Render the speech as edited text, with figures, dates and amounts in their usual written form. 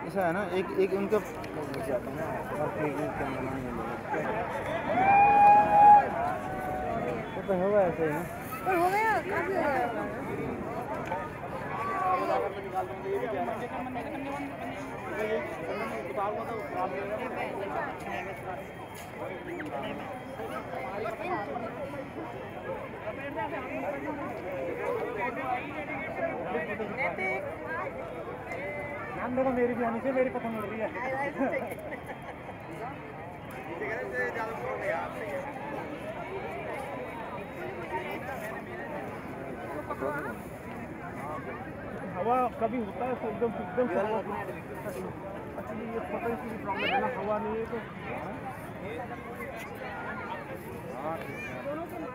ऐसा है ना, एक एक उनका जाता है ना, हर तो होगा ऐसे ही ना, पर हो गया काफी हो गया। नाम देखो मेरी भी आने से मेरी पसंद उड़ रही है। हवा कभी होता है तो एकदम एकदम एक्चुअली ये पता ही प्रॉब्लम है ना, हवा नहीं है तो